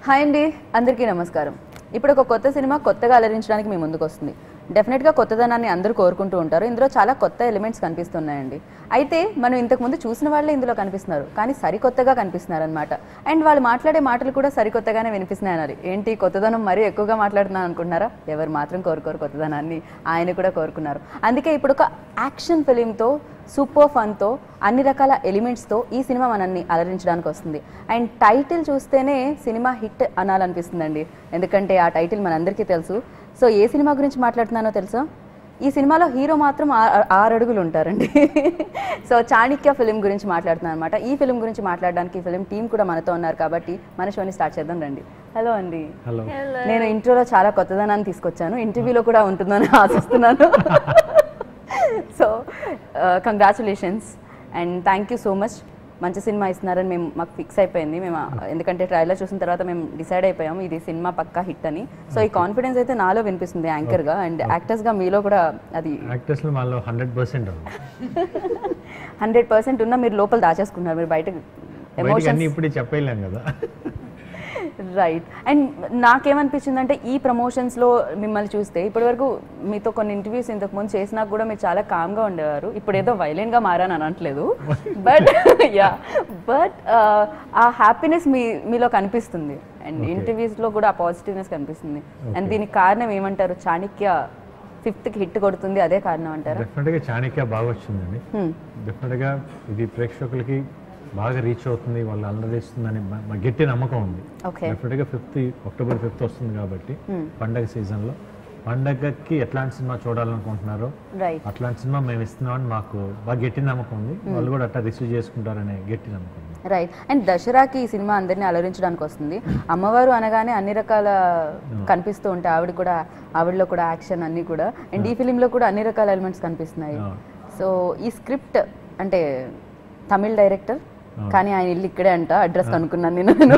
Hi అండి, అందరికీ నమస్కారం. ఇప్పుడు ఒక కొత్త సినిమా కొత్తగా అలరించడానికి మీ ముందుకు వస్తుంది. డెఫినెట్గా కొత్తదనాన్ని అందరూ కోరుకుంటూ ఉంటారు. ఇందులో చాలా కొత్త ఎలిమెంట్స్ కనిపిస్తున్నాయండి. అయితే మనం ఇంతకుముందు చూసిన వాళ్ళే ఇందులో కనిపిస్తున్నారు, కానీ సరికొత్తగా కనిపిస్తున్నారు అనమాట. అండ్ వాళ్ళు మాట్లాడే మాటలు కూడా సరికొత్తగానే వినిపిస్తున్నాయి అనాలి. ఏంటి కొత్తదనం మరీ ఎక్కువగా మాట్లాడుతున్నాను అనుకుంటున్నారా? ఎవరు మాత్రం కోరుకోరు కొత్తదనాన్ని, ఆయన కూడా కోరుకున్నారు. అందుకే ఇప్పుడు ఒక యాక్షన్ ఫిలింతో, సూపర్ ఫన్తో, అన్ని రకాల ఎలిమెంట్స్తో ఈ సినిమా మనల్ని అలరించడానికి వస్తుంది. అండ్ టైటిల్ చూస్తేనే సినిమా హిట్ అనాలనిపిస్తుందండి. ఎందుకంటే ఆ టైటిల్ మనందరికీ తెలుసు. సో ఏ సినిమా గురించి మాట్లాడుతున్నానో తెలుసా? ఈ సినిమాలో హీరో మాత్రం 6 అడుగులు ఉంటారండి. సో చాణక్య ఫిలిం గురించి మాట్లాడుతున్నాను అనమాట. ఈ ఫిలిం గురించి మాట్లాడడానికి ఫిలిం టీం కూడా మనతో ఉన్నారు కాబట్టి మన షోని స్టార్ట్ చేద్దాం రండి. హలో అండి. నేను ఇంట్రోలో చాలా కొత్తదనాన్ని తీసుకొచ్చాను, ఇంటర్వ్యూలో కూడా ఉంటుందని ఆశిస్తున్నాను. So congratulations and thank you so much. మంచి సినిమా ఇస్తున్నారని మాకు ఫిక్స్ అయిపోయింది. మేము ఎందుకంటే ట్రైలర్ చూసిన తర్వాత మేము డిసైడ్ అయిపోయాము ఇది సినిమా పక్కా హిట్ అని. సో ఈ కాన్ఫిడెన్స్ అయితే నాలో వినిపిస్తుంది యాంకర్గా, అండ్ యాక్టర్స్గా మీలో కూడా అది 100% ఉన్నా మీరు లోపల దాచేసుకున్నారు, మీరు బయట ఎమోషన్స్ ఇప్పుడు చెప్పలేం కదా. రైట్. అండ్ నాకేమనిపించిందంటే ఈ ప్రమోషన్స్లో మిమ్మల్ని చూస్తే ఇప్పటివరకు మీతో కొన్ని ఇంటర్వ్యూస్ ఇంతకుముందు చేసినా కూడా మీరు చాలా కామ్గా ఉండేవారు. ఇప్పుడు ఏదో వైలెంట్గా మారాను అనట్లేదు, బట్ ఆ హ్యాపీనెస్ మీలో కనిపిస్తుంది. అండ్ ఇంటర్వ్యూస్లో కూడా ఆ పాజిటివ్నెస్ కనిపిస్తుంది. అండ్ దీనికి కారణం ఏమంటారు? చాణక్య 5th హిట్ కొడుతుంది, అదే కారణం అంటారు? డెఫినెట్గా చాణక్య బాగా వచ్చిందండి. డెఫినెట్గా ఇది ప్రేక్షకులకి బాగా రీచ్ అవుతుంది, వాళ్ళు అల్లరిస్తుందని మా గట్టి నమ్మకం ఉంది. డెఫినెట్గా అక్టోబర్ 5th వస్తుంది కాబట్టి పండగ సీజన్లో పండగకి ఎట్లాంటి సినిమా చూడాలనుకుంటున్నారో అట్లాంటి సినిమా మేము ఇస్తున్నామని మాకు బాగా గట్టి నమ్మకం ఉంది. వాళ్ళు కూడా అట్లా రిసీవ్ చేసుకుంటారనే గట్టి నమ్మకం ఉంది. రైట్. అండ్ దసరాకి ఈ సినిమా అందరినీ అలరించడానికి వస్తుంది. అమ్మవారు అనగానే అన్ని రకాల కనిపిస్తూ ఉంటాయి, ఆవిడలో కూడా యాక్షన్ అన్నీ కూడా. అండ్ ఈ ఫిలింలో కూడా అన్ని రకాల ఎలిమెంట్స్ కనిపిస్తున్నాయి. సో ఈ స్క్రిప్ట్ అంటే తమిళ్ డైరెక్టర్, కానీ ఆయన ఇల్లు ఇక్కడే అంట, అడ్రస్ కనుక్కున్నాను నేను.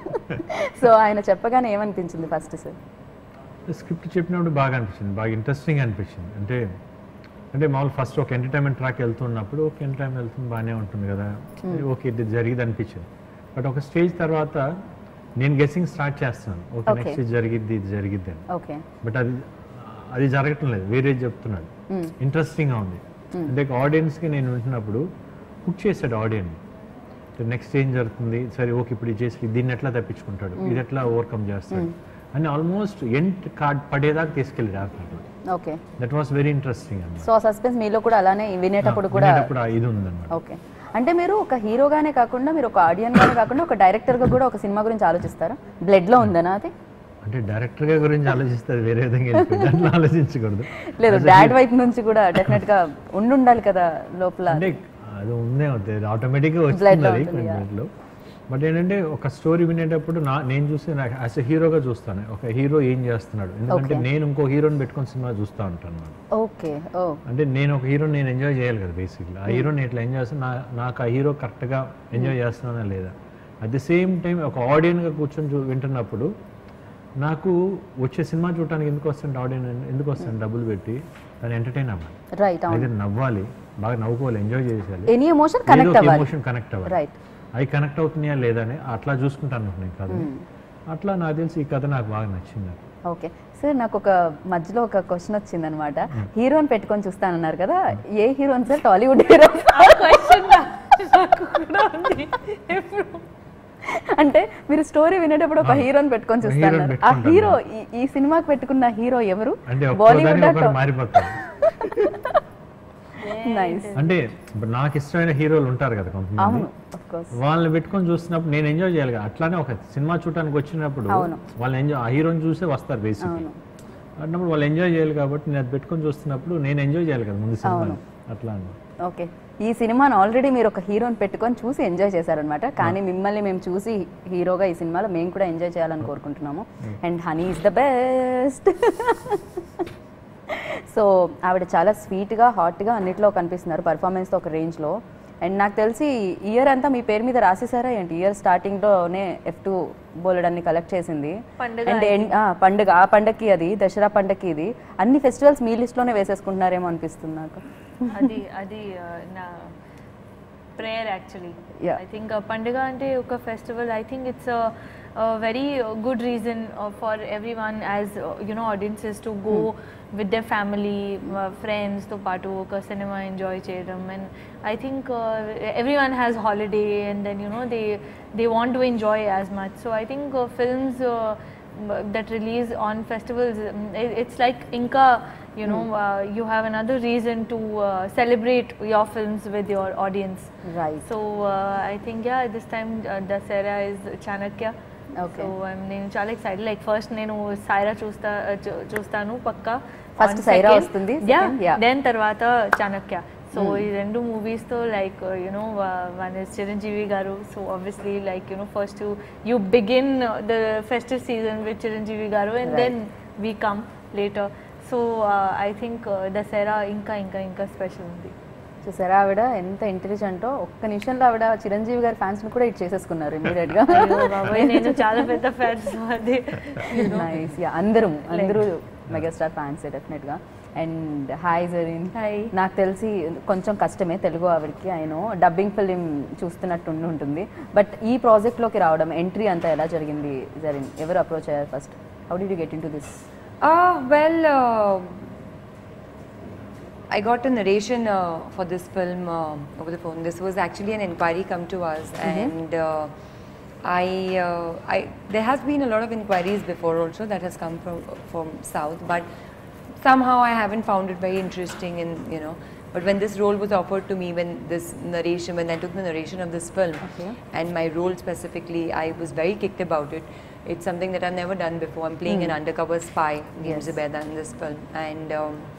సో ఆయన చెప్పగానే ఏమనిపించింది ఫస్ట్? సార్ స్క్రిప్ట్ చెప్పినప్పుడు బాగా అనిపించింది, బాగా ఇంట్రెస్టింగ్ అనిపించింది. అంటే మామూలు ఫస్ట్ ఒక ఎంటర్టైన్మెంట్ ట్రాక్ వెళ్తున్నప్పుడు ఒక ఎంటర్టైన్మెంట్ వెళ్తుంది బాగానే ఉంటుంది కదా, ఓకే ఇది జరిగింది అనిపించింది. బట్ ఒక స్టేజ్ తర్వాత నేను గెస్సింగ్ స్టార్ట్ చేస్తున్నాను, ఓకే నెక్స్ట్ ఇది జరిగిద్ది అని. బట్ అది జరగటం లేదు, వేరే చెప్తున్నాడు. ఇంట్రెస్టింగ్గా ఉంది. అంటే ఆడియన్స్కి నేను వింటున్నప్పుడు కుక్ చేశాడు ఆడియన్స్. నెక్స్ట్ ఏం జరుగుతుంది, సరే ఓకే ఇప్పుడు ఇది చేసి దీన్ని ఎట్లా తప్పించుకుంటాడు, ఇది ఎట్లా ఓవర్కమ్ చేస్తాడు అని ఆల్మోస్ట్ ఎండ్ కార్డ్ పడేదాకా తీసుకెళ్ళాడు. Okay, that was very interesting. So suspense మీలో కూడా అలానే వినేటప్పుడు కూడా ఇది ఉందన్నమాట. ఓకే, అంటే మీరు ఒక హీరోగానే కాకుండా మీరు ఒక ఆడియన్గానే కాకుండా ఒక డైరెక్టర్గా కూడా ఒక సినిమా గురించి ఆలోచిస్తారా? బ్లడ్లో ఉందనా అది? అంటే డైరెక్టర్గా గురించి ఆలోచిస్తారు, వేరే విధంగా ఆలోచించకూడదు. లేదు, డాడ్ వైపు నుంచి కూడా డెఫినెట్గా ఉండాలి కదా లోపల. అంటే అది ఉందే అవుతుంది, ఆటోమేటిక్గా వచ్చింది. బట్ ఏంటంటే ఒక స్టోరీ వినేటప్పుడు నేను చూసి నాకు యాజ్ ఎ హీరోగా చూస్తాను, ఒక హీరో ఏం చేస్తున్నాడు. ఎందుకంటే నేను ఇంకో హీరోని పెట్టుకొని సినిమా చూస్తూ ఉంటాను. ఓకే, అంటే నేను ఒక హీరోని నేను ఎంజాయ్ చేయాలి కదా బేసిక్లీ. ఆ హీరోని ఎట్లా ఎంజాయ్ చేస్తాను, నాకు ఆ హీరో కరెక్ట్గా ఎంజాయ్ చేస్తున్నానా లేదా. అట్ ది సేమ్ టైం ఒక ఆడియన్గా కూర్చొని వింటున్నప్పుడు నాకు వచ్చే సినిమా చూడటానికి ఎందుకు వస్తాను, ఆడియన్ ఎందుకు వస్తాను డబ్బులు పెట్టి, దాన్ని ఎంటర్టైన్ అవ్వాలి, అయితే నవ్వాలి, బాగా నవ్వుకోవాలి, ఎంజాయ్ చేయాలి, ఎమోషన్ కనెక్ట్ అవ్వాలి. అవి కనెక్ట్ అవుతున్నాయా లేదా అని అట్లా చూసుకుంటాను నేను కథ. అట్లా నాకు తెలిసి ఈ కథ నాకు బాగా నచ్చింది. ఓకే సార్, నాకు ఒక మధ్యలో ఒక క్వశ్చన్ వచ్చింది అనమాట. హీరోని పెట్టుకొని చూస్తానన్నారు కదా, ఏ హీరోని సార్? టాలీవుడ్ హీరో? అంటే మీరు స్టోరీ వినేటప్పుడు ఒక హీరోని పెట్టుకొని చూస్తారు, ఆ హీరో ఈ సినిమాకి పెట్టుకున్న హీరో ఎవరు? బాలీవుడ్? అంటే నాకు ఇష్టమైన హీరోలు ఉంటారు కదా కొంతమంది, వాళ్ళని పెట్టుకొని చూస్తున్నప్పుడు నేను ఎంజాయ్ చేయాలి కదా. అట్లానే ఒక సినిమా చూడటానికి వచ్చినప్పుడు వాళ్ళు ఎంజాయ్, ఆ హీరోని చూసే వస్తారు బేసిక్లీ. అన్నప్పుడు వాళ్ళు ఎంజాయ్ చేయాలి కాబట్టి నేను అది పెట్టుకొని చూస్తున్నప్పుడు నేను ఎంజాయ్ చేయాలి కదా ముందు సినిమా. అట్లా ఓకే, ఈ సినిమాను ఆల్రెడీ మీరు ఒక హీరోని పెట్టుకొని చూసి ఎంజాయ్ చేశారనమాట, కానీ మిమ్మల్ని మేము చూసి హీరోగా ఈ సినిమాలో మేము కూడా ఎంజాయ్ చేయాలని కోరుకుంటున్నాము. And honey is the best. So ఆవిడ చాలా స్వీట్గా, హాట్గా అన్నిట్లో కనిపిస్తున్నారు, పర్ఫార్మెన్స్తో ఒక రేంజ్లో. అండ్ నాకు తెలిసి ఇయర్ అంతా మీ పేరు మీద రాసేసారా ఏంటి? ఇయర్ స్టార్టింగ్లోనే F2 బోలెడన్ని కలెక్ట్ చేసింది. అండ్ పండుగ, ఆ పండగకి అది, దసరా పండగకి ఇది, అన్ని ఫెస్టివల్స్ మీ లిస్ట్లోనే వేసేసుకుంటున్నారేమో అనిపిస్తుంది నాకు. అది నా prayer actually. I think Pandaga ante oka festival. I think it's a very good reason for everyone as audiences to go with their family, friends to పాటు ఒక సినిమా ఎంజాయ్ చేయడం. And I think everyone has holiday and then they want to enjoy as much. So I think films that release on festivals, it's like inka you have another reason to celebrate your films with your audience. Right. So I think this time Dasara is Chanakya. Okay. So నేను చాలా excited. Like first నేను సైరా చూస్తాను పక్కా. First Sye Raa వస్తుంది, then తర్వాత Chanakya. So ఈ రెండు మూవీస్తో like one is Chiranjeevi garu. So obviously like first you begin the festive season with Chiranjeevi garu and then we come later. So I think Dasara ఇంకా ఇంకా ఇంకా స్పెషల్ ఉంది. చూసారా ఆవిడ ఎంత ఇంటెలిజెంటో, ఒక్క నిమిషంలో ఆవిడ చిరంజీవి గారి ఫ్యాన్స్ ని కూడా ఇట్ చేసేసుకున్నారు ఇమీడియట్ గా. నేను చాలా పెద్ద ఫ్యాన్స్. అది నైస్. యా, అందరూ మెగాస్టార్ ఫ్యాన్స్ డెఫినెట్ గా. And hi Zareen. హాయ్. నాకు తెలిసి కొంచెం కష్టమే తెలుగు ఆవిడకి, ఆయన డబ్బింగ్ ఫిలిం చూస్తున్నట్టు ఉంటుంది. బట్ ఈ ప్రాజెక్ట్ లోకి రావడం, ఎంట్రీ అంతా ఎలా జరిగింది జరీన్? ఎవరు అప్రోచ్ అయ్యారు first? How did you get into this? Well, I got a narration for this film over the phone. This was actually an inquiry come to us, and there has been a lot of inquiries before also that has come from South, but somehow I haven't found it very interesting, and But when this role was offered to me, when I took the narration of this film, and my role specifically, I was very kicked about it. It's something that I've never done before. I'm playing an undercover spy named Zubaida in this film, and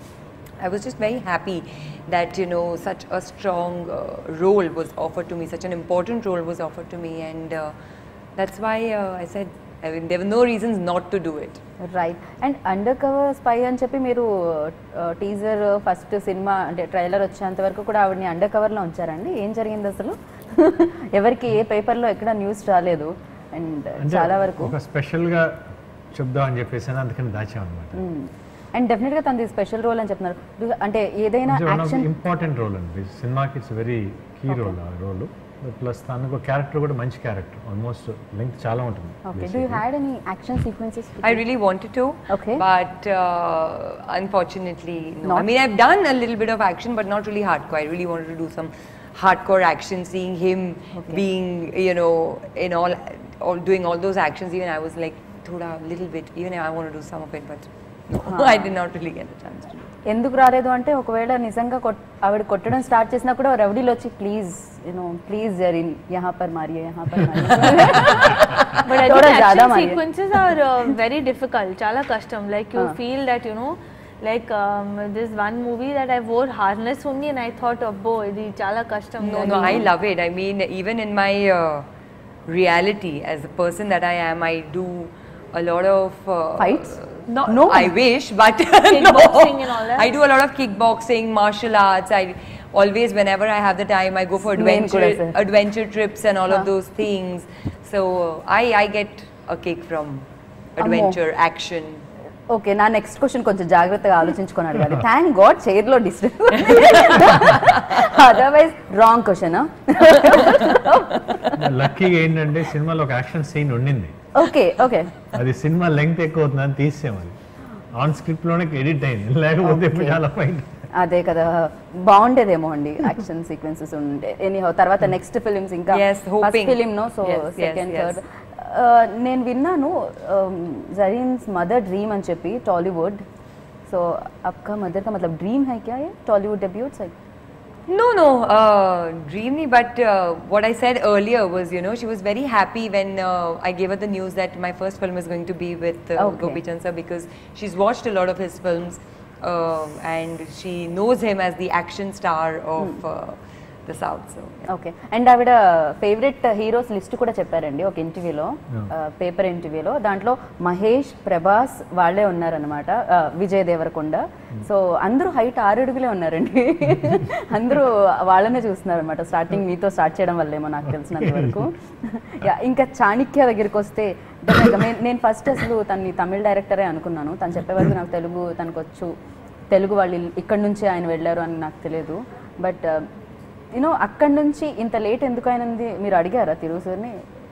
I was just very happy that such a strong role was offered to me, such an important role was offered to me, and that's why I said, I mean, there were no reasons not to do it. Right. And undercover spy అని చెప్పి మీరు teaser first cinema అంటే trailer వచ్చేంత వరకు కూడా ఆవిడని under కవర్లో ఉంచారండి. ఏం జరిగింది అసలు? ఎవరికి ఏ పేపర్లో ఎక్కడ న్యూస్ రాలేదు, అండ్ చాలా వరకు ఒక స్పెషల్గా చెప్దాం అని చెప్పేసి అందుకని దాచామన్నమాట. అండ్ డెఫినెట్గా తనది స్పెషల్ రోల్ అని చెప్తున్నారు. అంటే ఏదైనా యాక్షన్ ఇంపార్టెంట్ రోల్ అండి సినిమాకి, ఇట్స్ వెరీ కీ రోల్ ఆ రోల్. ప్లస్ తనకు క్యారెక్టర్ కూడా మంచి క్యారెక్టర్, ఆల్మోస్ట్ లెంగ్త్ చాలా ఉంటుంది. Okay, do you had any action sequences? I really wanted to, Okay. but unfortunately no. Not? I mean, I've done a little bit of action, but not really hardcore. I really wanted to do some hardcore action, seeing him being, in all doing all those actions. Even I was like, thoda little bit. Even I want to do some of it, but no, I did not really get a chance to do. ఎందుకు రాలేదు అంటే, ఒకవేళ నిజంగా ఆవిడ కొట్టడం start చేసినా కూడా రౌడీలు వచ్చి ప్లీజ్ జరీన్ యహా పర్ మారియే, యహా పర్ మారియే. But I think action sequences are very difficult. Chala kashtam. Like you feel that like this one movie that I wore harness only, and I thought, oh, idi chala kashtam. No, I love it. I mean, even in my reality, as a person that I am, I do a lot of fights. No, I wish, but kickboxing and all that. I do a lot of kickboxing, martial arts. I always, whenever I have the time, I go for adventure trips and all of those things. So I get a kick from adventure, action. Okay, నా next question కొంచెం జాగ్రత్తగా ఆలోచించుకొని అడగాలి. Thank God చైర్లో distance, otherwise wrong question. లక్కీగా ఏంటంటే సినిమాలో ఒక యాక్షన్ సీన్ ఉండింది. ఓకే ఓకే, అది సినిమా లెంగ్త్ ఎక్కువ అవుతుందని తీసేసాం. అది ఆన్ స్క్రిప్ట్ లోనే ఎడిట్ అయింది, లేకపోతే చాలా ఫైన్. అదే కదా, బాగుండేదేమో అండి యాక్షన్ సీక్వెన్సెస్ ఉండే. ఎనీహౌ తర్వాత నెక్స్ట్ ఫిలిమ్స్ ఇంకా first film no, so second third. నేను విన్నాను జరీన్స్ మదర్ డ్రీమ్ అని చెప్పి టాలీవుడ్. సో आपका मदर का मतलब ड्रीम है क्या ये Tollywood debut? No, dream nahi, but what I said earlier was, she was very happy when I gave her the news that my first film is going to be with Gopi Chand sir, because she's watched a lot of his films and she knows him as the action star of the South. So okay. And ఆవిడ favourite heroes list కూడా చెప్పారండి ఒక ఇంటర్వ్యూలో, paper ఇంటర్వ్యూలో. దాంట్లో మహేష్, ప్రభాస్ వాళ్ళే ఉన్నారనమాట, Vijay Devarakonda. So అందరూ హైట్ 6 అడుగులే ఉన్నారండి. అందరూ వాళ్ళనే చూస్తున్నారు అనమాట. స్టార్టింగ్ మీతో స్టార్ట్ చేయడం వల్లేమో నాకు తెలిసినంత వరకు. ఇంకా చాణక్య దగ్గరికి వస్తే, నేను ఫస్ట్ అసలు తన్ని తమిళ డైరెక్టరే అనుకున్నాను. తను చెప్పే వరకు నాకు తనకు వచ్చు, తెలుగు వాళ్ళు ఇక్కడ నుంచి ఆయన వెళ్ళారు అని నాకు తెలియదు. బట్ అక్కడి నుంచి ఇంత లేట్ ఎందుకు అయినది మీరు అడిగారా తిరుగు సార్ని?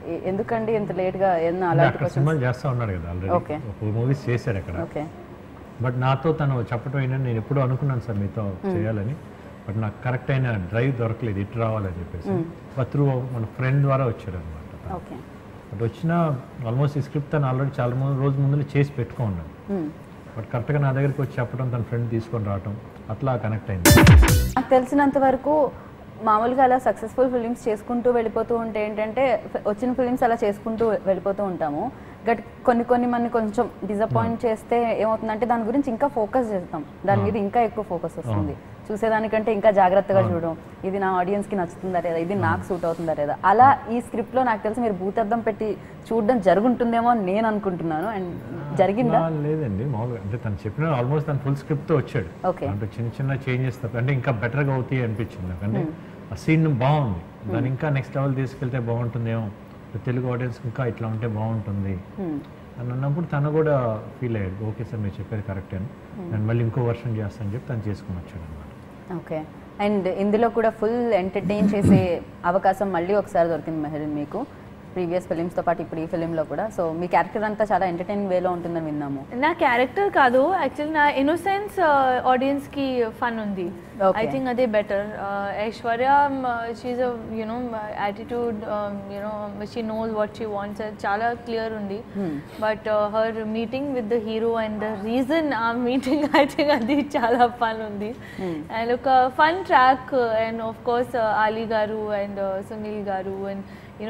ఎందుకండి ఇంత లేట్గా ఏమన్నా అంటే అలాంటి అక్కడ సినిమాలు చేస్తూ ఉన్నాడు కదా ఆల్రెడీ, Okay. 4 మూవీస్ చేశాడు అక్కడ. ఓకే బట్ నాతో తను చెప్పడం ఏంటంటే నేను ఎప్పుడూ అనుకున్నాను సార్ మీతో చేయాలని, బట్ నాకు కరెక్ట్ అయిన డ్రైవ్ దొరకలేదు, ఇటు రావాలని చెప్పేసి. బట్ త్రూ మన ఫ్రెండ్ ద్వారా వచ్చాడు అనమాట. ఓకే బట్ వచ్చిన ఆల్మోస్ట్ ఈ స్క్రిప్ట్ తను ఆల్రెడీ చాలా రోజు ముందు చేసి పెట్టుకున్నాను. బట్ కరెక్ట్గా నా దగ్గరికి వచ్చి చెప్పడం, తన ఫ్రెండ్ తీసుకొని రావటం, అట్లా కనెక్ట్ అయింది. నాకు తెలిసినంత వరకు మామూలుగా అలా సక్సెస్ఫుల్ ఫిలిమ్స్ చేసుకుంటూ వెళ్ళిపోతూ ఉంటే ఏంటంటే వచ్చిన ఫిలిమ్స్ అలా చేసుకుంటూ వెళ్ళిపోతూ ఉంటాము. బట్ కొన్ని మన కొంచెం డిసప్పాయింట్ చేస్తే ఏమవుతుందంటే దాని గురించి ఇంకా ఫోకస్ చేస్తాం, దాని మీద ఇంకా ఎక్కువ ఫోకస్ వస్తుంది. చూసేదానికంటే ఇంకా జాగ్రత్తగా చూడడం, ఇది నా ఆడియన్స్కి నచ్చుతుందా లేదా, ఇది నాకు సూట్ అవుతుందా లేదా. అలా ఈ స్క్రిప్ట్లో నాకు తెలిసి మీరు భూతద్దం పెట్టి చూడడం జరుగుంటుందేమో అని నేను అనుకుంటున్నాను. అండ్ జరిగిందా? లేదండి, మామూలుగా అంటే తను చెప్పిన ఆల్మోస్ట్ తను ఫుల్ స్క్రిప్ట్తో వచ్చాడు. ఓకే అంటే చిన్న చేంజెస్ తప్ప అంటే ఇంకా బెటర్గా అవుతాయి అనిపించింది నాకు. అంటే ఆ సీన్ బాగుంది, దాన్ని ఇంకా నెక్స్ట్ లెవెల్ తీసుకెళ్తే బాగుంటుందేమో, తెలుగు ఆడియన్స్ ఇంకా ఇట్లా ఉంటే బాగుంటుంది అని అన్నప్పుడు తను కూడా ఫీల్ అయ్యాడు, ఓకే సార్ మీరు చెప్పేది కరెక్ట్ అని, నేను మళ్ళీ ఇంకో వర్షన్ చేస్తానని చెప్పి తను చేసుకుని వచ్చాడు అనమాట. ఓకే అండ్ ఇందులో కూడా ఫుల్ ఎంటర్టైన్ చేసే అవకాశం మళ్ళీ ఒకసారి దొరికింది మెహరీన్ మీకు, ప్రీవియస్ ఫిలిమ్స్తో పాటు ఇప్పుడు ఈ ఫిలింలో కూడా. సో మీ క్యారెక్టర్ అంతా చాలా ఎంటర్టైనింగ్ వేలో ఉంటుందని విన్నాము. నా క్యారెక్టర్ కాదు, యాక్చువల్లీ నా ఇన్నోసెన్స్ ఆడియన్స్కి ఫన్ ఉంది. ఐ థింక్ అదే better. Aishwarya she uh you know attitude, you know she knows what she wants, చాలా క్లియర్ ఉంది. But her meeting with the hero and the reason ఆ మీటింగ్, ఐ థింక్ అది చాలా ఫన్ ఉంది. అండ్ ఒక fun track, and of course Ali garu and Sunil గారు and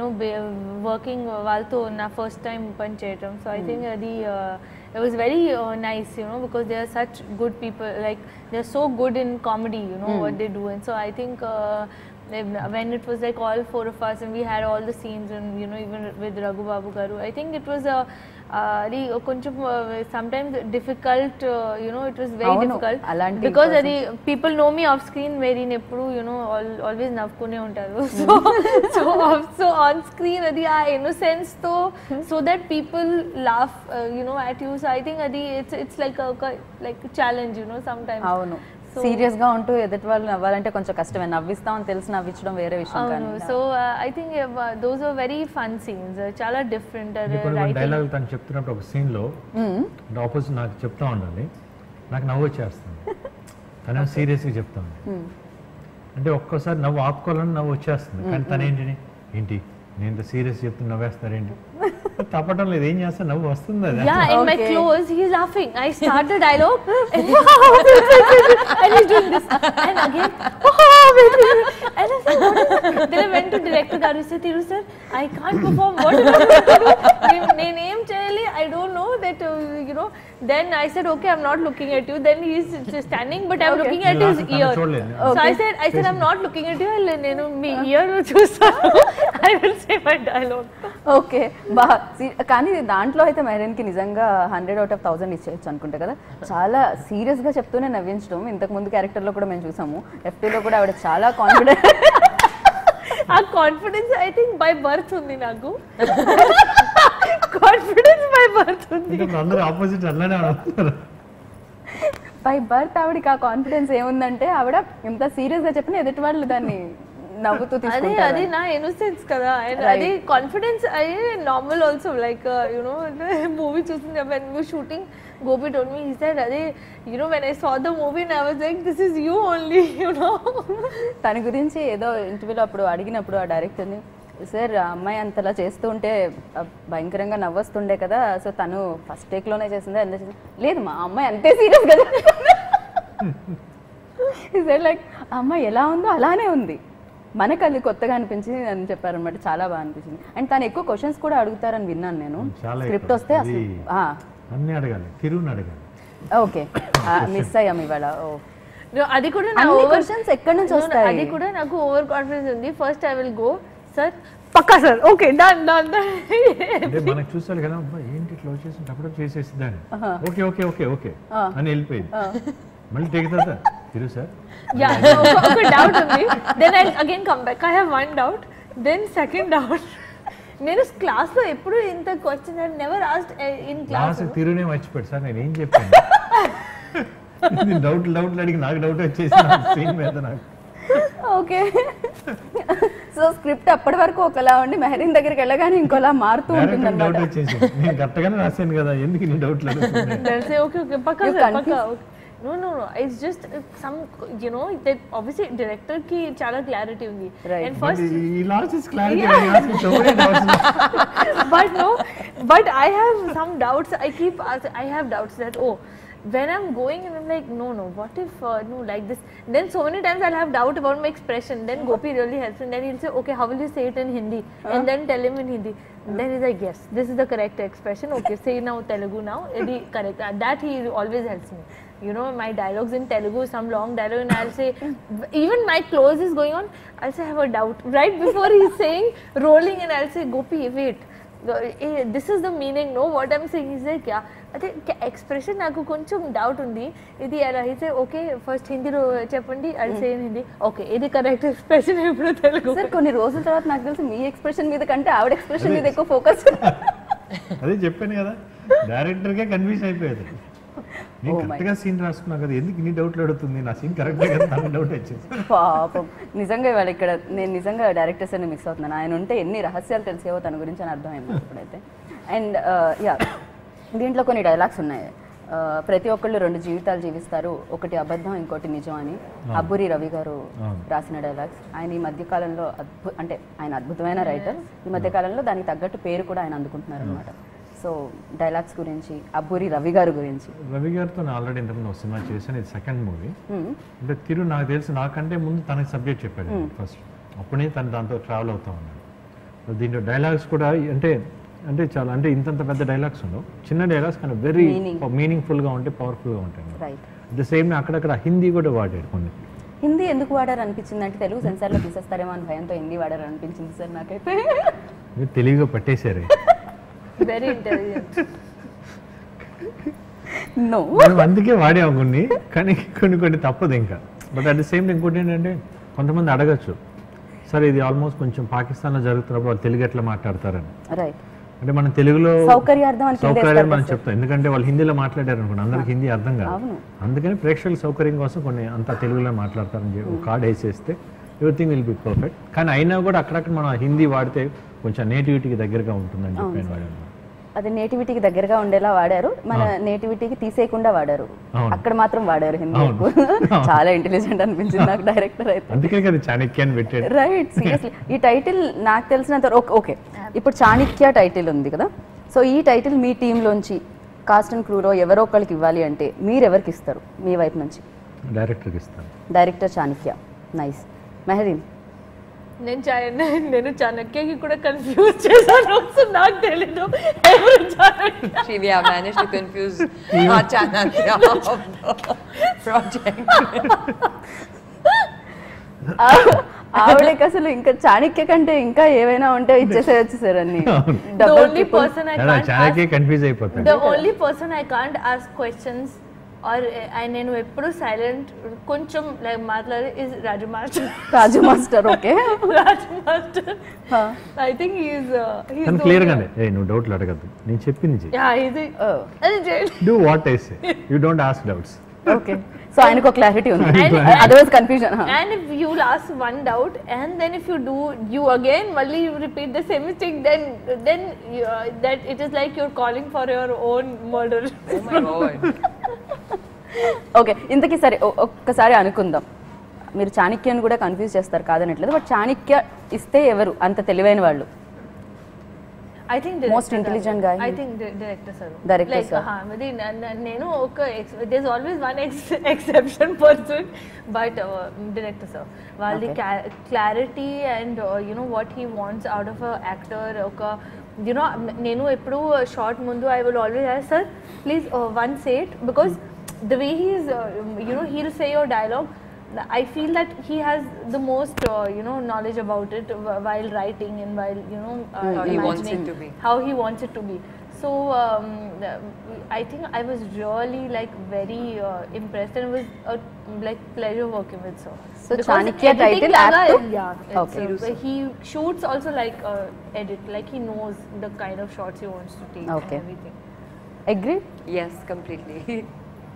working వాళ్ళతో నా ఫస్ట్ టైం పని చేయటం. సో ఐ థింక్ అది it was very nice, because they are such good people, like they are so good in comedy, what they do. And so I think when it was like all 4 of us and we had all the scenes, and even with Raghu Babu garu, I think it was అది కొంచెం sometimes difficult, it was very difficult because అది people know me off screen very ఎప్పుడు always నవ్వుకునే ఉంటారు. So on screen అది ఆ innocence తో, so that people laugh at you. So I think అది it's like a challenge, sometimes. అవును, serious గా ఉంటూ ఎదుటి వాళ్ళు నవ్వాలంటే కొంచెం కష్టమే, నవ్విస్తామని తెలిసి నవ్వించడం వేరే విషయం. So I think those are very fun scenes, చాలా డిఫరెంట్. డైలాగ్ తను చెప్తున్నప్పుడు ఒక సీన్ లో ఆపోజిట్ నాకు చెప్తా ఉండాలి, నాకు నవ్వు వచ్చేస్తుంది, తనే సీరియస్ గా చెప్తా ఉంది. అంటే ఒక్కోసారి నవ్వు ఆపుకోవాలని నవ్వు వచ్చేస్తుంది, కానీ తనేంటి నేను ఇంత సీరియస్ చెప్తున్నా నవ్వేస్తారేంటి, తప్పటం లేదు, ఏం చేస్తా నవ్వు వస్తుంది. అది in my clothes he is laughing. I start the dialogue and he's doing this and again and I said, what is it? Then I went to director garu, said, Thiru sir, I can't perform, what do నేను ఏం చేయాలి, I don't know that, then I said, okay, I'm not looking at you. Then he is standing, but I'm looking at his ear. So I said I'm not looking at you, నేను మీ ear చూస్తాను, I will say my dialogue. Okay కానీ దాంట్లో అయితే మెహరీన్కి నిజంగా 100/1000 ఇచ్చేయచ్చు అనుకుంటా కదా. చాలా సీరియస్ గా చెప్తూనే నవ్వించడం, ఇంతకు ముందు క్యారెక్టర్ లో కూడా మేము చూసాము, FTలో కూడా ఆవిడ చాలా కాన్ఫిడెంట్. ఆ confidence I think by birth ఉంది నాకు, కాన్ఫిడెన్స్ బై బర్త్ ఉంది. అందరూ ఆపోజిట్ అట్లానే అనుకుంటారు. బై బర్త్ ఆవిడకి ఆ కాన్ఫిడెన్స్ ఏముందంటే ఆవిడ ఎంత సీరియస్ గా చెప్పినా ఎదుటి వాళ్ళు దాన్ని నవ్వుతూ తీసుకుంటారు. అది నా ఇన్నోసెన్స్ కదా, అది కాన్ఫిడెన్స్ అది నార్మల్ ఆల్సో. లైక్ మూవీ చూసింది, when we were shooting, Gopi told me, he said, అదే when I saw the movie and I was like, this is you only, తన గురించి ఏదో ఇంటర్వ్యూలో అప్పుడు అడిగినప్పుడు ఆ డైరెక్టర్ని, సార్ అమ్మాయి అంతలా చేస్తూ ఉంటే భయంకరంగా నవ్వొస్తుండే కదా, సో తను ఫస్ట్ టేక్లోనే చేసిందా ఎంత చేసింది, లేదు మా అమ్మాయి అంతే సీరియస్ కదా. సార్ లైక్ అమ్మాయి ఎలా ఉందో అలానే ఉంది, మనకు అది కొత్తగా అనిపించింది అని చెప్పారనమాట. చాలా బాగా అనిపించింది. అండ్ తను ఎక్కువ క్వశ్చన్స్ కూడా అడుగుతారని విన్నాను నేను, స్క్రిప్ట్ వస్తే అసలు అన్నీ అడగాలి, తిరుగుని అడగాలి. ఓకే మిస్ అయ్యాం ఇవాళ. అది కూడా క్వశ్చన్స్ ఎక్కడి నుంచి వస్తాయి, అది కూడా నాకు ఓవర్ కాన్ఫిడెన్స్ ఉంది. First I will go, sir పక్కా సార్, ఓకే డన్ డన్. అంటే మనకు చూసారు కదా, ఏంటి ఇట్లా వచ్చేసి అప్పుడు చేసేసి దాన్ని ఓకే ఓకే ఓకే ఓకే అని వెళ్ళిపోయింది. మళ్ళీ టేక్ సార్ తిరుగు సార్, ఒక డౌట్ ఉంది. Then I again come back, I have one doubt, then second doubt. నేను క్లాస్ లో ఎప్పుడు ఇంత question I never asked in class. తిరునే మర్చిపోయాడు సార్, నేను ఏం చెప్పాను, డౌట్లు అడిగి నాకు డౌట్ వచ్చేసి సీన్ మీద నాకు ఓకే. సో స్క్రిప్ట్ అప్పటి వరకు ఒకలా ఉండి మెహరీన్ దగ్గరికి వెళ్ళగానే ఇంకోలా మారుతూ ఉంటుంది డౌట్ అనమాట. వచ్చేసి నేను కరెక్ట్గానే రాశాను కదా, ఎందుకు నీ డౌట్లు అడుగుతున్నాయి? They'll say, okay, paka You sir, confused? paka. Okay. No, it's just some, that obviously director ki chala clarity undi. Right. And first, ఈ last is clarity so many doubts. but no, but I have some doubts. I have doubts that, when I'm going and I'm like, no, what if, no, like this. Then so many times I'll have doubt about my expression. Then Gopi really helps me. Then he'll say, okay, how will you say it in Hindi? And then tell him in Hindi. Then he's like, yes, this is the correct expression. Okay, say now Telugu now. It is correct. That he always helps me. You know, my dialogues in Telugu, some long dialogue, and I'll say, even my close is going on, I'll say I have a doubt. Right before he's saying, rolling, and I'll say, Gopi, wait. This is the meaning, no? What I'm saying is like, yeah. అదే expression నాకు కొంచెం doubt ఉంది, ఇది ఎలా అయితే okay first హిందీలో చెప్పండి, అది సేమ్ హిందీ ఓకే ఇది కరెక్ట్ ఎక్స్ప్రెషన్ ఇప్పుడు తెలుగు. సార్ కొన్ని రోజుల తర్వాత నాకు తెలిసి మీ ఎక్స్ప్రెషన్ మీద కంటే ఆవిడ ఎక్స్ప్రెషన్ మీద ఎక్కువ ఫోకస్. అదే చెప్పాను కదా, డైరెక్టర్కే కన్ఫ్యూజ్ అయిపోయేది. నేను కరెక్ట్గా సీన్ రాసుకున్నా కదా, ఎందుకు ఇన్ని డౌట్లు అడుగుతుంది, నా సీన్ కరెక్ట్గా కదా, నాకు డౌట్ వచ్చింది. పాపం నిజంగా ఇవాళ ఇక్కడ నేను నిజంగా డైరెక్టర్స్ అని మిస్ అవుతున్నాను. ఆయన ఉంటే ఎన్ని రహస్యాలు తెలిసేవో తన గురించి అని అర్థమైంది ఇప్పుడైతే. అండ్ యా, దీంట్లో కొన్ని డైలాగ్స్ ఉన్నాయి. ప్రతి ఒక్కళ్ళు 2 జీవితాలు జీవిస్తారు, ఒకటి అబద్ధం ఇంకోటి నిజం అని అబ్బూరి రవి గారు రాసిన డైలాగ్స్. ఆయన ఈ మధ్య కాలంలో అంటే ఆయన అద్భుతమైన రైటర్, ఈ మధ్య కాలంలో దానికి తగ్గట్టు పేరు కూడా ఆయన అందుకుంటున్నారు అనమాట. సో డైలాగ్స్ గురించి అబ్బూరి రవి గారు గురించి. రవి గారితో ఆల్రెడీ ఇంతకుముందు ఒక సినిమా చేశాను, ఇది సెకండ్ మూవీ. అంటే తిరు నాకు తెలిసి నాకంటే ముందు తనకి సబ్జెక్ట్ చెప్పాడు ఫస్ట్, అప్పుడే తను దాంతో ట్రావెల్ అవుతా ఉన్నాడు. దీంట్లో డైలాగ్స్ కూడా అంటే అంటే చాలా అంటే ఇంతంత పెద్ద డైలాగ్స్ ఉండవు, చిన్న డైలాగ్స్ కానీ వెరీ మీనింగ్ఫుల్గా ఉంటాయి, పవర్ఫుల్గా ఉంటాయి. అట్ ద సేమ్ అక్కడక్కడ హిందీ కూడా వాడాడు కొన్ని. హిందీ ఎందుకు వాడారు అనిపించింది అంటే తెలుగు సెన్సార్లో తీసేస్తారేమో అని భయంతో హిందీ వాడారు అనిపించింది సార్ నాకైతే. మీరు తెలివిగా పట్టేశారు. Very intelligent. నో అందుకే వాడాము కొన్ని, కానీ కొన్ని తప్పదు ఇంకా. బట్ అట్ ద సేమ్ ఇంకోటి ఏంటంటే కొంతమంది అడగచ్చు, సరే ఇది ఆల్మోస్ట్ కొంచెం పాకిస్తాన్లో జరుగుతున్నప్పుడు వాళ్ళు తెలుగు ఎట్లా మాట్లాడతారని. రైట్. అంటే మనం తెలుగులో సౌకర్యార్థం మనం చెప్తాం, ఎందుకంటే వాళ్ళు హిందీలో మాట్లాడారు అనుకోండి, అందరికి హిందీ అర్థం కాదు. అందుకని ప్రేక్షకుల సౌకర్యం కోసం కొన్ని అంతా తెలుగులో మాట్లాడతారని చెప్పి ఒక కార్డ్ వేసేస్తే ఎవ్రీథింగ్ విల్ బి పర్ఫెక్ట్. కానీ అయినా కూడా అక్కడక్కడ మనం హిందీ వాడితే కొంచెం నేటివిటీకి దగ్గరగా ఉంటుందని చెప్పి వాడాను. అది నేటివిటీకి దగ్గరగా ఉండేలా వాడారు, మన నేటివిటీకి తీసేయకుండా వాడారు, అక్కడ మాత్రం వాడారు హిందీ. చాలా ఇంటెలిజెంట్ అనిపించింది నాకు డైరెక్టర్ అయితే. అందుకే కదా చాణక్య అని పెట్టారు. Right, seriously. ఈ టైటిల్ నాకు తెలిసినంత ఓకే, ఇప్పుడు చాణక్య టైటిల్ ఉంది కదా, సో ఈ టైటిల్ మీ టీంలోంచి కాస్ట్ అండ్ క్రూలో ఎవరో ఒకరికి ఇవ్వాలి అంటే మీరు ఎవరికి ఇస్తారు మీ వైపు నుంచి? డైరెక్టర్కి ఇస్తాను. డైరెక్టర్ చాణక్య. నైస్. మెహరీన్? నేను చాణక్యకి కూడా కన్ఫ్యూజ్ చేశాను, నాకు తెలీదు ఎవరు Chanakya. We have managed to confuse our Chanakya of the project. ఆవిడకి అసలు ఇంకా చాణక్య కంటే ఇంకా ఏమైనా ఉంటే ఇచ్చేసేయచ్చు సార్ అన్ని. The only person I can't చాణక్య కన్ఫ్యూజ్ అయిపోతాడు. The only person I can't ask questions or నేను ఎప్పుడు సైలెంట్ కొంచెం లైక్ మాట్లాడే is Raju master. Raju master. Okay, Raju master. I think he's clear గానే నువ్వు డౌట్లు అడగద్దు, నేను చెప్పింది do what I say, you don't ask doubts. Okay, so ఆయనకు క్లారిటీ ఉంది, otherwise confusion. And if you ask one doubt and then if you do you again మళ్ళీ you repeat the same mistake, then that it is like you're calling for your own murder. Oh my God. Okay, ఇంతకీ సరే ఒక్కసారి అనుకుందాం, మీరు చాణక్యను కూడా confuse చేస్తారు కాదనట్లేదు, but Chanakya ఇస్తే ఎవరు అంత తెలివైన వాళ్ళు? I think most intelligent guy. I think director sir. Director sir. నేను ఒక there's always one exception person, but director sir. వాళ్ళది clarity and you know what he wants out of a actor. ఒక you know నేను ఎప్పుడు short ముందు I will always ask sir please one say it, because the way he is you know he'll say your dialogue, I feel that he has the most you know knowledge about it while writing and while you know he wants it to be, how he wants it to be. So I think I was really like very impressed, and it was a like pleasure working with sir. So Chanakya title actor? Yeah. Okay. He shoots also like edit, like he knows the kind of shots he wants to take. Okay. And everything. Agree? Yes, completely.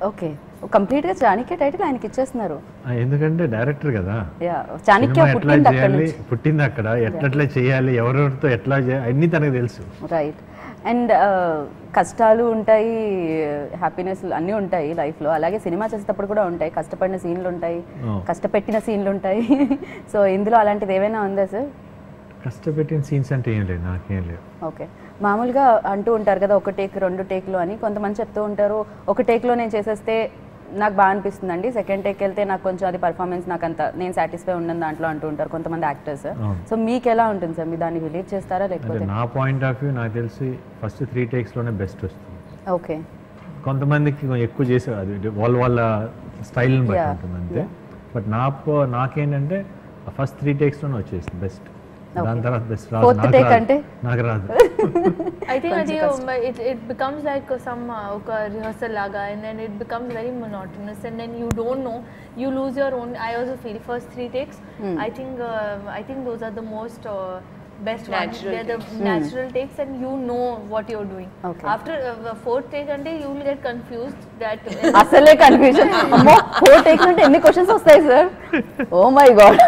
Okay, కంప్లీట్గా Chanakya title ఆయనకి ఇచ్చేస్తున్నారు. ఎందుకంటే director కదా, yeah, Chanakya cinema ఎట్లా పుట్టింది అక్కడ చేయాలి, నుంచి. పుట్టింది అక్కడ, ఎట్లా చేయాలి, ఎవరెవరితో ఎట్లా చేయాలి అన్నీ తనకు తెలుసు. రైట్. అండ్ కష్టాలు ఉంటాయి, హ్యాపీనెస్ అన్నీ ఉంటాయి లైఫ్లో. అలాగే సినిమా చేసేటప్పుడు కూడా ఉంటాయి, కష్టపడిన సీన్లు ఉంటాయి, కష్టపెట్టిన సీన్లు ఉంటాయి. సో ఇందులో అలాంటిది ఏమైనా ఉందా సార్? కష్టపెట్టిన సీన్స్ అంటే ఏం లేదు, నాకేం లేదు. ఓకే, మామూలుగా అంటూ ఉంటారు కదా ఒక టేక్ 2 టేక్లు అని. కొంతమంది చెప్తూ ఉంటారు ఒక టేక్లో నేను చేసేస్తే నాకు బాగా అనిపిస్తుందండి, సెకండ్ టేక్ వెళ్తే నాకు కొంచెం అది పర్ఫార్మెన్స్ నాకు అంత నేను సాటిస్ఫై ఉన్నాను దాంట్లో అంటూ ఉంటారు కొంతమంది యాక్టర్స్. సో మీకు ఎలా ఉంటుంది సార్, మీరు దాన్ని బిలీవ్ చేస్తారా లేకపోతే? నా పాయింట్ ఆఫ్ వ్యూ నాకు తెలిసి ఫస్ట్ 3 takesలోనే బెస్ట్ వస్తుంది. ఓకే, కొంతమందికి ఎక్కువ చేసే అది వాళ్ళ స్టైల్ని బట్టి ఉంటుంది అంతే. బట్ నాకేంటంటే ఫస్ట్ 3 takesలోనే వచ్చేసింది బెస్ట్. దాని తర్వాత బెస్ట్ Fourth take అంటే? నాకు రాదు. I think it becomes like some rehearsal laga, and then it becomes very monotonous, and then you don't know, you lose your own. I also feel first 3 takes, I think those are the most best ones. They're the natural takes, and you know what you're doing. Okay. After 4th take ante you will get confused that అసలే confusion. అమ్మో 4 takes అంటే ఎన్ని questions వస్తాయి sir? Oh my god,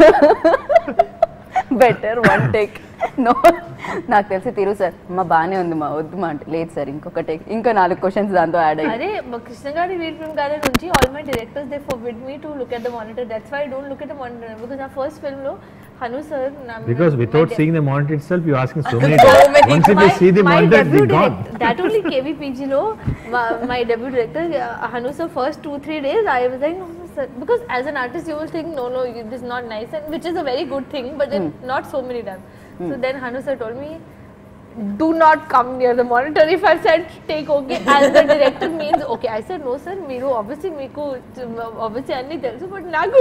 better 1 take. No, నాకు తెలిసి తిరు sir మా బాగానే ఉంది మా వద్దు మా అంటే లేదు సార్ ఇంకొక టేక్, ఇంకా 4 క్వశ్చన్స్ దాంతో యాడ్ అయ్యి. అరే కృష్ణగారి వీర్ ఫిల్మ్ గారి నుంచి all my directors they forbid me to look at the monitor. That's why I don't look at the monitor, because our first film lo Hanu sir Because without seeing the monitor itself you asking so many times. Once you see the monitor it's gone. That only KVPG lo my debut director Hanu sir first 2-3 days I was like no sir, because as an artist you will think no this is not nice, and which is a very good thing, but then not so many times. So then Hanu sir told me do not come near the monitor. If I said take okay as the director means okay, I said no sir, meeru obviously meeku obviously anni telusu, but naku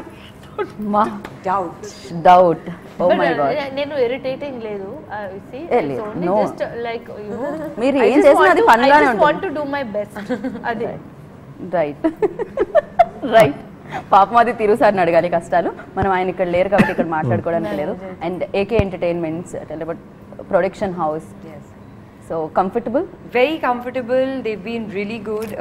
మా doubt. Oh my god, నేను irritating లేదు. See, లేదు, it's only no. just like you know, మీరు I ఏం just చేసినా want అది to- fun I గానే just want ఉంటుంది. to do my best. అదే రైట్ రైట్. పాపం అది తిరు సార్ని అడగాలి కష్టాలు, మనం ఆయన ఇక్కడ లేరు కాబట్టి ఇక్కడ మాట్లాడుకోవడానికి లేదు. And AK entertainments production house, so comfortable? Very comfortable. They've been really good.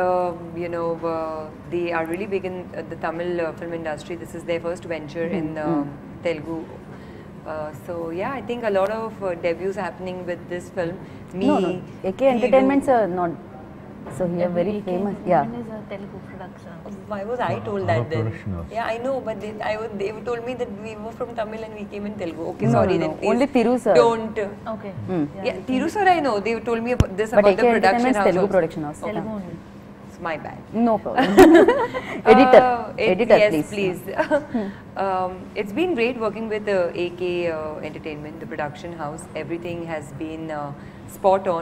They are really big in the Tamil film industry. This is their first venture in Telugu. So yeah, I think a lot of debuts happening with this film. Me, No. AK Entertainments are not. So he are very famous. Yeah. is a Telugu production. Why was I told Our that then? production house. Yeah, I know, but they told me that we were from Tamil and we came in Telugu. Okay, No, sorry. no, Then no. please Only Thiru sir. Don't. Okay. Yeah, Thiru sir, I know. They told me about this But about AK the production Entertainments house. Telugu also. production house. Telugu only. It's my bad. No problem. Editor, editor, yes, please. It's been great working with AK Entertainment, the production house. Everything has been spot on,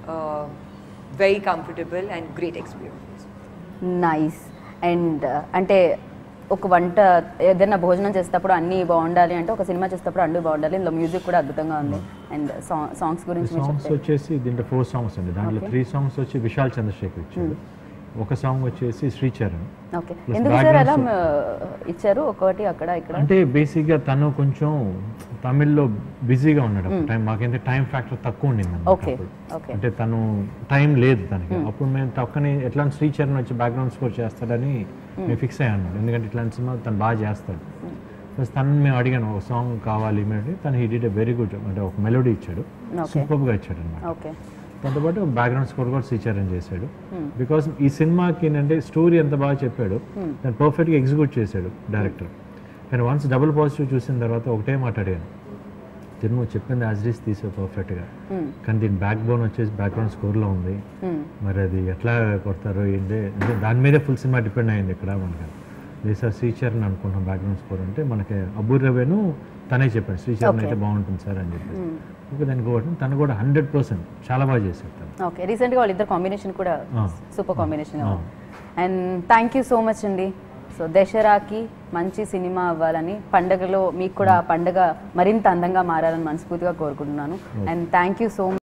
very comfortable and great experience. Nice. And అంటే ఒక వంట ఏదైనా భోజనం చేసేటప్పుడు అన్నీ బాగుండాలి అంటే, ఒక సినిమా చేసేటప్పుడు అన్నీ బాగుండాలి. ఇందులో మ్యూజిక్ కూడా అద్భుతంగా ఉంది. అండ్ సాంగ్స్ గురించి మీరు సాంగ్స్ చెప్తే. వచ్చేసి దీంట్లో 4 songs అండి. దాంట్లో Okay. 3 songs వచ్చి విశాల్ చంద్రశేఖర్ ఇచ్చాడు, ఒక సాంగ్ వచ్చేసి శ్రీచరణ్. ఓకే, Plus ఎందుకు సార్ అలా background ఇచ్చారు ఒకటి అక్కడ ఇక్కడ? అంటే బేసిక్గా తను కొంచెం తమిళ్లో బిజీగా ఉన్నాడు అప్పుడు. టైం మాకైతే టైం ఫ్యాక్టర్ తక్కువ ఉండింది అన్నమాట Okay, అప్పుడు. okay. అంటే తను టైం లేదు తనకి. అప్పుడు మేము తక్కువని ఎట్లా శ్రీచరణ్ వచ్చి బ్యాక్గ్రౌండ్ స్కోర్ చేస్తాడని మేము ఫిక్స్ అయ్యాను, ఎందుకంటే ఇట్లాంటి సినిమా తను బాగా చేస్తాడు. ప్లస్ తను మేము అడిగాను ఒక సాంగ్ కావాలి ఇమీడియట్లీ, తను he did a very good, అంటే ఒక మెలోడీ ఇచ్చాడు, Okay. సూపర్గా ఇచ్చాడు అనమాట. ఓకే, దాంతోపాటు బ్యాక్గ్రౌండ్ స్కోర్ కూడా శ్రీచరణ్ చేశాడు. బికాస్ ఈ సినిమాకి ఏంటంటే స్టోరీ ఎంత బాగా చెప్పాడు, దాన్ని పర్ఫెక్ట్గా ఎగ్జిక్యూట్ చేశాడు డైరెక్టర్. కానీ వన్స్ డబుల్ పాజిటివ్ చూసిన తర్వాత ఒకటే మాట్లాడాను, తిరుమల చెప్పింది యాజ్ ఇట్ ఈస్ తీసావు పర్ఫెక్ట్గా, కానీ దీని బ్యాక్ బోన్ వచ్చేసి బ్యాక్గ్రౌండ్ స్కోర్లో ఉంది, మరి అది ఎట్లా కొడతారో ఏంటి అంటే దాని మీదే ఫుల్ సినిమా డిపెండ్ అయింది ఇక్కడ మనకి. లేదు సార్ శ్రీచరణ్ అనుకుంటున్నాం బ్యాక్గ్రౌండ్ స్కోర్ అంటే, మనకి అబూర్ రవేను తనే చెప్పాడు శ్రీచరణ్ అయితే బాగుంటుంది సార్ అని చెప్పేసి. ఓకే, దానికి ఒకటి తను కూడా 100% చాలా బాగా చేశాడు తను. ఓకే. రీసెంట్గా వాళ్ళిద్దరు కాంబినేషన్ కూడా super combination. And thank you so much అండి. సో దసరాకి మంచి సినిమా అవ్వాలని, పండగలో మీకు కూడా ఆ పండగ మరింత అందంగా మారాలని మనస్ఫూర్తిగా కోరుకుంటున్నాను. And thank you so much.